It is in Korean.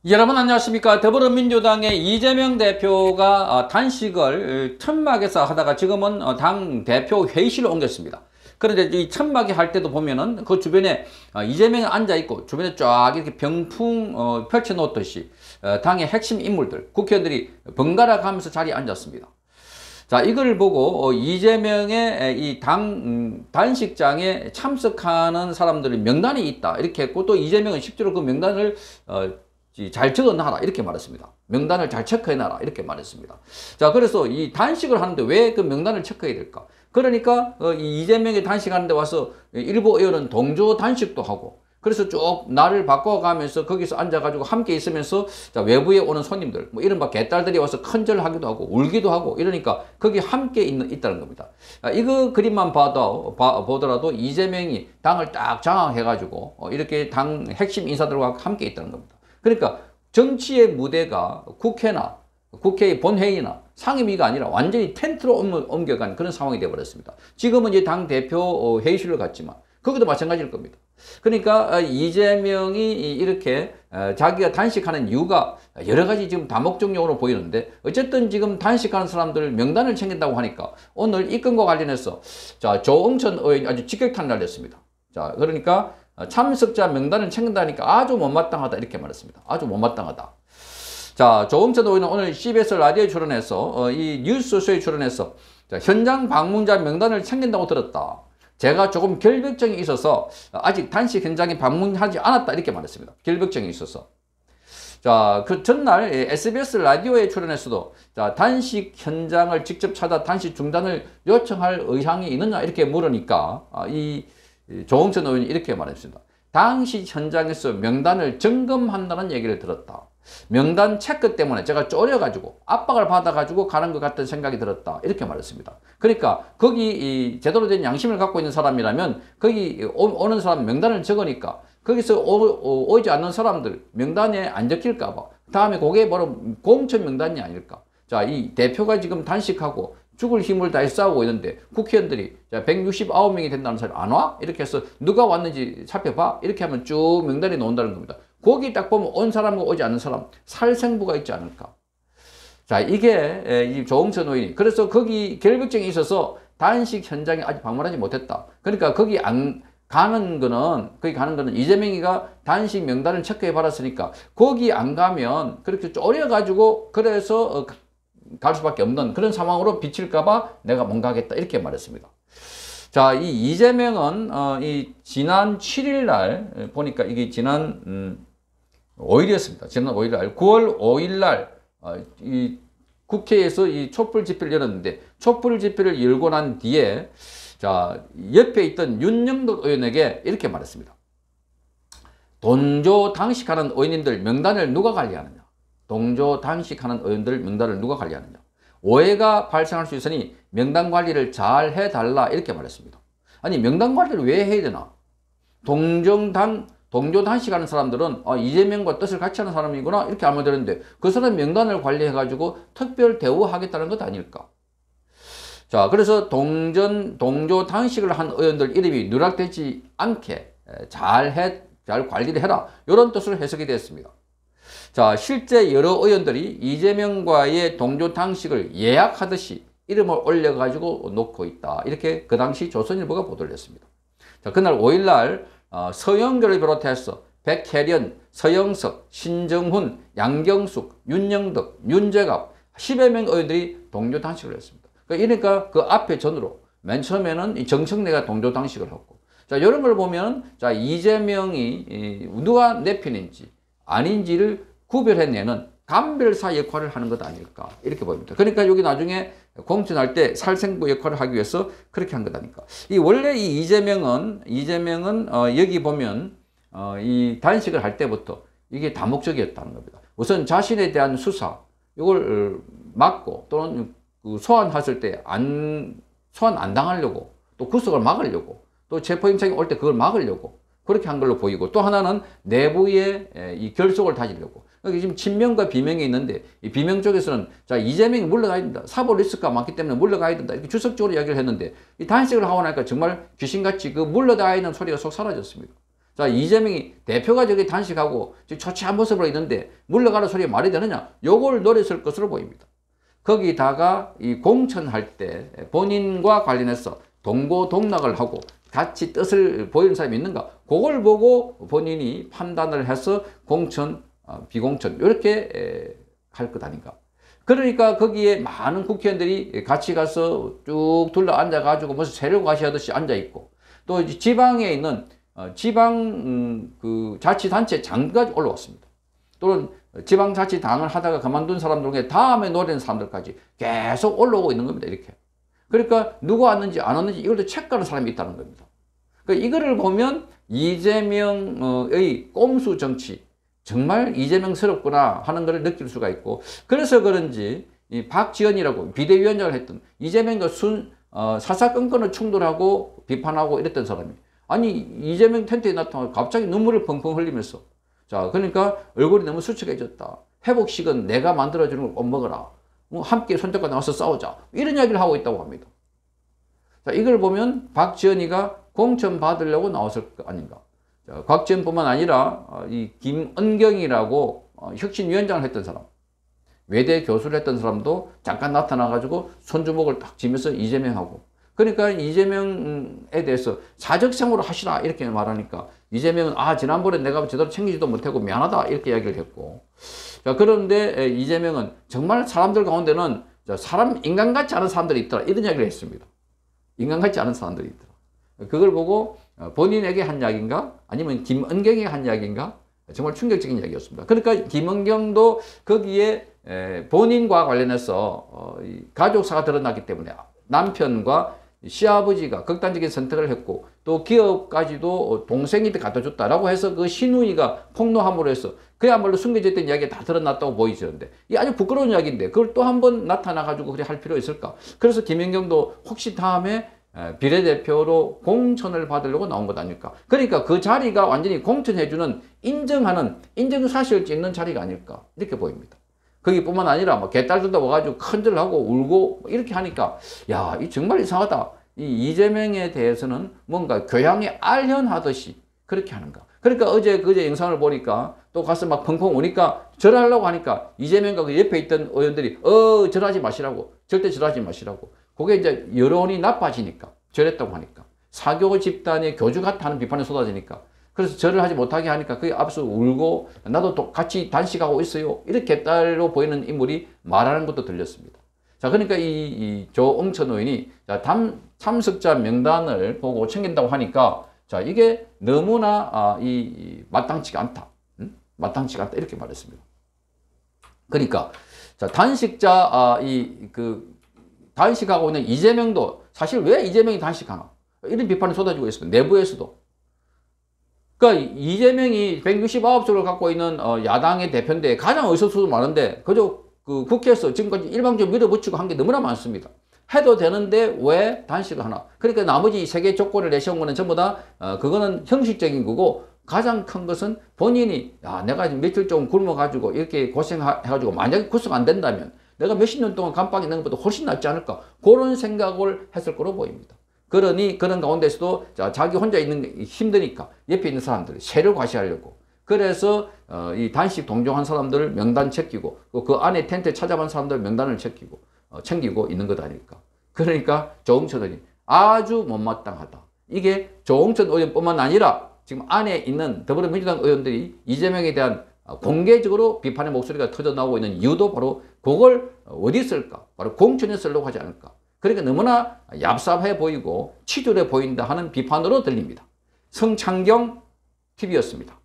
여러분 안녕하십니까. 더불어민주당의 이재명 대표가 단식을 천막에서 하다가 지금은 당 대표 회의실로 옮겼습니다. 그런데 이 천막에 할 때도 보면은 그 주변에 이재명이 앉아있고 주변에 쫙 이렇게 병풍 펼쳐 놓듯이 당의 핵심 인물들, 국회의원들이 번갈아 가면서 자리에 앉았습니다. 자, 이걸 보고 이재명의 이 단식장에 참석하는 사람들의 명단이 있다 이렇게 했고, 또 이재명은 실제로 그 명단을 잘 적어놔라 이렇게 말했습니다. 명단을 잘 체크해놔라 이렇게 말했습니다. 자, 그래서 이 단식을 하는데 왜 그 명단을 체크해야 될까? 그러니까 이 이재명이 단식하는데 와서 일부 의원은 동조 단식도 하고, 그래서 쭉 날을 바꿔가면서 거기서 앉아가지고 함께 있으면서 자, 외부에 오는 손님들, 뭐 이른바 개딸들이 와서 큰절하기도 하고 울기도 하고 이러니까 거기 함께 있다는 겁니다. 이거 그림만 보더라도 이재명이 당을 딱 장악해가지고 이렇게 당 핵심 인사들과 함께 있다는 겁니다. 그러니까 정치의 무대가 국회나 국회의 본회의나 상임위가 아니라 완전히 텐트로 옮겨간 그런 상황이 되어버렸습니다. 지금은 이제 당 대표 회의실로 갔지만 거기도 마찬가지일 겁니다. 그러니까 이재명이 이렇게 자기가 단식하는 이유가 여러 가지 지금 다목적용으로 보이는데, 어쨌든 지금 단식하는 사람들 명단을 챙긴다고 하니까 오늘 이 건과 관련해서 자, 조응천 의원이 아주 직격탄을 날렸습니다. 자, 그러니까 참석자 명단을 챙긴다니까 아주 못마땅하다 이렇게 말했습니다. 아주 못마땅하다. 자, 조응천 의원은 오늘 CBS 라디오에 출연해서 이 뉴스쇼에 출연해서 자, 현장 방문자 명단을 챙긴다고 들었다. 제가 조금 결벽증이 있어서 아직 단식 현장에 방문하지 않았다 이렇게 말했습니다. 결벽증이 있어서. 자, 그 전날 SBS 라디오에 출연해서도 자, 단식 현장을 직접 찾아 단식 중단을 요청할 의향이 있느냐 이렇게 물으니까 이 조응천 의원이 이렇게 말했습니다. 당시 현장에서 명단을 점검한다는 얘기를 들었다. 명단 체크 때문에 제가 쫄여가지고 압박을 받아가지고 가는 것 같은 생각이 들었다 이렇게 말했습니다. 그러니까 거기 제대로 된 양심을 갖고 있는 사람이라면 거기 오는 사람 명단을 적으니까 거기서 오지 않는 사람들 명단에 안 적힐까 봐 다음에 그게 바로 공천 명단이 아닐까. 자, 이 대표가 지금 단식하고 죽을 힘을 다해 싸우고 있는데 국회의원들이 169명이 된다는 사람이 안 와? 이렇게 해서 누가 왔는지 살펴봐? 이렇게 하면 쭉 명단이 나온다는 겁니다. 거기 딱 보면 온 사람과 오지 않는 사람 살생부가 있지 않을까. 자, 이게 이 조응천 의원이 그래서 거기 결벽증이 있어서 단식 현장에 아직 방문하지 못했다. 그러니까 거기 가는 거는 이재명이가 단식 명단을 체크해 받았으니까 거기 안 가면 그렇게 쫄여가지고 그래서 갈 수밖에 없는 그런 상황으로 비칠까봐 내가 뭔가 하겠다 이렇게 말했습니다. 자, 이 이재명은 이 지난 7일 날 보니까 이게 지난 5일이었습니다. 지난 5일 날 9월 5일 날 이 국회에서 이 촛불 집회를 열었는데 촛불 집회를 열고 난 뒤에 자, 옆에 있던 윤영덕 의원에게 이렇게 말했습니다. 동조 단식하는 의원님들 명단을 누가 관리하느냐? 동조 단식하는 의원들 명단을 누가 관리하느냐? 오해가 발생할 수 있으니 명단 관리를 잘 해달라 이렇게 말했습니다. 아니, 명단 관리를 왜 해야 되나? 동조 단식하는 사람들은 이재명과 뜻을 같이 하는 사람이구나 이렇게 알면 되는데 그 사람 명단을 관리해가지고 특별 대우하겠다는 것 아닐까? 자, 그래서 동조 단식을 한 의원들 이름이 누락되지 않게 잘 관리를 해라 이런 뜻으로 해석이 됐습니다. 자, 실제 여러 의원들이 이재명과의 동조 단식을 예약하듯이 이름을 올려가지고 놓고 있다. 이렇게 그 당시 조선일보가 보도를 했습니다. 자, 그날 5일날 서영교를 비롯해서 백혜련, 서영석, 신정훈, 양경숙, 윤영덕, 윤재갑 10여 명 의원들이 동조 단식을 했습니다. 그러니까 그 앞에 전으로 맨 처음에는 이 정청래가 동조 단식을 했고, 자, 이런 걸 보면 자, 이재명이 누가 내 편인지 아닌지를 구별해내는 감별사 역할을 하는 것 아닐까 이렇게 보입니다. 그러니까 여기 나중에 공천할 때 살생부 역할을 하기 위해서 그렇게 한 것 아닐까. 원래 이 이재명은 여기 보면 이 단식을 할 때부터 이게 다목적이었다는 겁니다. 우선 자신에 대한 수사 이걸 막고 또는 소환했을 때 소환 안 당하려고 또 구속을 막으려고 또 체포영장이 올 때 그걸 막으려고 그렇게 한 걸로 보이고, 또 하나는 내부의 이 결속을 다지려고. 여기 지금 친명과 비명이 있는데 이 비명 쪽에서는 자, 이재명이 물러가야 된다. 사법 리스크가 많기 때문에 물러가야 된다. 이렇게 주석적으로 이야기를 했는데 이 단식을 하고 나니까 정말 귀신같이 그 물러가야 하는 소리가 속 사라졌습니다. 자, 이재명이 대표가 저기 단식하고 초췌한 모습으로 있는데 물러가는 소리가 말이 되느냐? 요걸 노렸을 것으로 보입니다. 거기다가 이 공천할 때 본인과 관련해서 동고동락을 하고 같이 뜻을 보이는 사람이 있는가? 그걸 보고 본인이 판단을 해서 공천, 비공천 이렇게 할 것 아닌가? 그러니까 거기에 많은 국회의원들이 같이 가서 쭉 둘러 앉아가지고 무슨 세력 과시하듯이 앉아있고 또 지방에 있는 지방 그 자치단체 장까지 올라왔습니다. 또는 지방자치당을 하다가 그만둔 사람들 중에 다음에 노리는 사람들까지 계속 올라오고 있는 겁니다. 이렇게. 그러니까 누가 왔는지 안 왔는지 이걸 또 체크하는 사람이 있다는 겁니다. 그러니까 이거를 보면 이재명의 꼼수 정치 정말 이재명스럽구나 하는 것을 느낄 수가 있고 그래서 그런지 이 박지원이라고 비대위원장을 했던 이재명과 사사건건을 충돌하고 비판하고 이랬던 사람이 아니 이재명 텐트에 나타나서 갑자기 눈물을 펑펑 흘리면서 자 그러니까 얼굴이 너무 수척해졌다. 회복식은 내가 만들어주는 걸 꼭 먹어라. 함께 손잡고 나와서 싸우자. 이런 이야기를 하고 있다고 합니다. 자 이걸 보면 박지원이가 공천 받으려고 나왔을 거 아닌가. 자, 곽지원뿐만 아니라 이 김은경이라고 혁신위원장을 했던 사람 외대 교수를 했던 사람도 잠깐 나타나가지고 손주먹을 딱 쥐면서 이재명하고 그러니까 이재명에 대해서 사적생으로 하시라 이렇게 말하니까 이재명은 지난번에 내가 제대로 챙기지도 못하고 미안하다 이렇게 이야기를 했고 자 그런데 이재명은 정말 사람들 가운데는 사람 인간 같지 않은 사람들이 있더라 이런 이야기를 했습니다. 인간 같지 않은 사람들이 있더라. 그걸 보고 본인에게 한 이야기인가 아니면 김은경에게 한 이야기인가 정말 충격적인 이야기였습니다. 그러니까 김은경도 거기에 본인과 관련해서 가족사가 드러났기 때문에 남편과 시아버지가 극단적인 선택을 했고 또 기업까지도 동생이 갖다 줬다라고 해서 그 시누이가 폭로함으로 해서 그야말로 숨겨져 있던 이야기가 다 드러났다고 보이시는데 이게 아주 부끄러운 이야기인데 그걸 또 한 번 나타나가지고 그래 할 필요 있을까? 그래서 김연경도 혹시 다음에 비례대표로 공천을 받으려고 나온 것 아닐까? 그러니까 그 자리가 완전히 공천해주는 인정하는 인정사실을 찍는 자리가 아닐까? 이렇게 보입니다. 거기뿐만 아니라 뭐 개딸들도 와가지고 큰절하고 울고 이렇게 하니까 야, 이 정말 이상하다. 이 이재명에 대해서는 뭔가 교양에 알현하듯이 그렇게 하는가. 그러니까 그제 영상을 보니까 또 가서 막 펑펑 우니까 절하려고 하니까 이재명과 그 옆에 있던 의원들이 절하지 마시라고 절대 절하지 마시라고 그게 이제 여론이 나빠지니까 절했다고 하니까 사교 집단의 교주 같다는 비판이 쏟아지니까 그래서 절을 하지 못하게 하니까 그게 앞서 울고 나도 같이 단식하고 있어요. 이렇게 딸로 보이는 인물이 말하는 것도 들렸습니다. 자, 그러니까 이 조응천 의원이 참석자 명단을 보고 챙긴다고 하니까 자, 이게 너무나 마땅치가 않다. 마땅치가 않다. 이렇게 말했습니다. 그러니까 자, 단식하고 있는 이재명도 사실 왜 이재명이 단식하나? 이런 비판이 쏟아지고 있습니다. 내부에서도. 그러니까 이재명이 169석을 갖고 있는 야당의 대표인데 가장 의석수도 많은데 그저 그 국회에서 지금까지 일방적으로 밀어붙이고 한 게 너무나 많습니다. 해도 되는데 왜 단식을 하나? 그러니까 나머지 3개 조건을 내세운 거는 전부 다 그거는 형식적인 거고 가장 큰 것은 본인이 내가 며칠 좀 굶어가지고 이렇게 고생해가지고 만약에 구속 안 된다면 내가 몇십 년 동안 감방에 있는 것보다 훨씬 낫지 않을까? 그런 생각을 했을 거로 보입니다. 그러니 그런 가운데서도 자기 혼자 있는 게 힘드니까 옆에 있는 사람들 세를 과시하려고 그래서 이 단식 동조한 사람들을 명단 챙기고 그 안에 텐트에 찾아간 사람들 명단을 챙기고 있는 것 아닐까. 그러니까 조응천 의원이 아주 못마땅하다. 이게 조응천 의원뿐만 아니라 지금 안에 있는 더불어민주당 의원들이 이재명에 대한 공개적으로 비판의 목소리가 터져나오고 있는 이유도 바로 그걸 어디 쓸까? 바로 공천에 쓰려고 하지 않을까? 그러니까 너무나 얍삽해 보이고 치졸해 보인다 하는 비판으로 들립니다. 성창경 TV였습니다.